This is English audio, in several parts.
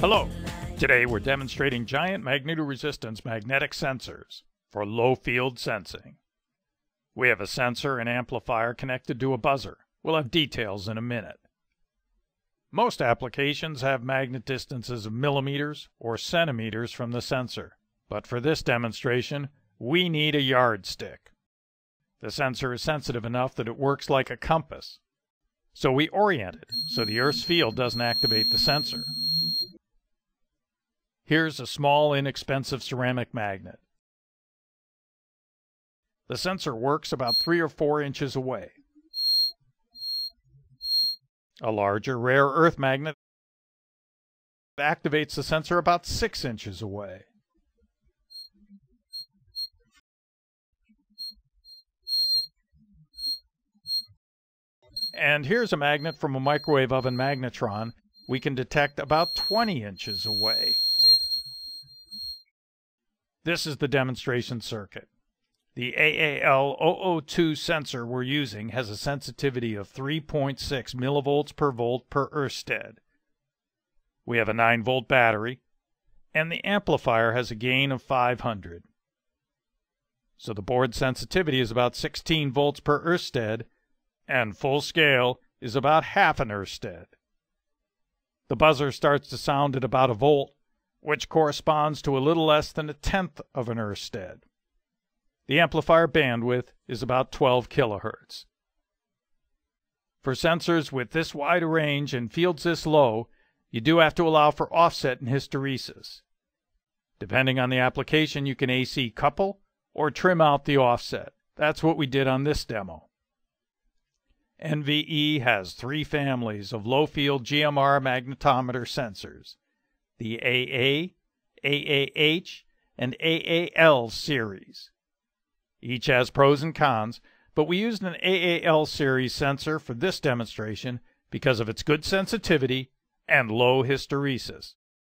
Hello! Today we're demonstrating giant magnetoresistance magnetic sensors for low field sensing. We have a sensor and amplifier connected to a buzzer. We'll have details in a minute. Most applications have magnet distances of millimeters or centimeters from the sensor, but for this demonstration we need a yardstick. The sensor is sensitive enough that it works like a compass. So we orient it so the Earth's field doesn't activate the sensor. Here's a small, inexpensive ceramic magnet. The sensor works about 3 or 4 inches away. A larger, rare earth magnet activates the sensor about 6 inches away. And here's a magnet from a microwave oven magnetron we can detect about 20 inches away. This is the demonstration circuit. The AAL002 sensor we're using has a sensitivity of 3.6 millivolts per volt per Ørsted. We have a 9-volt battery, and the amplifier has a gain of 500. So the board sensitivity is about 16 volts per Ørsted, and full scale is about half an Ørsted. The buzzer starts to sound at about a volt, which corresponds to a little less than 1/10 of an Ørsted. The amplifier bandwidth is about 12 kilohertz. For sensors with this wide a range and fields this low, you do have to allow for offset and hysteresis. Depending on the application, you can AC couple or trim out the offset. That's what we did on this demo. NVE has 3 families of low-field GMR magnetometer sensors: the AA, AAH, and AAL series. Each has pros and cons, but we used an AAL series sensor for this demonstration because of its good sensitivity and low hysteresis.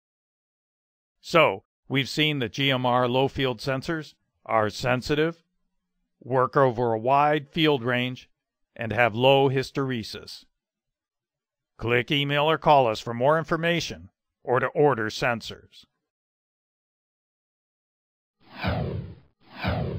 So, we've seen that GMR low-field sensors are sensitive, work over a wide field range, and have low hysteresis. Click, email, or call us for more information or to order sensors.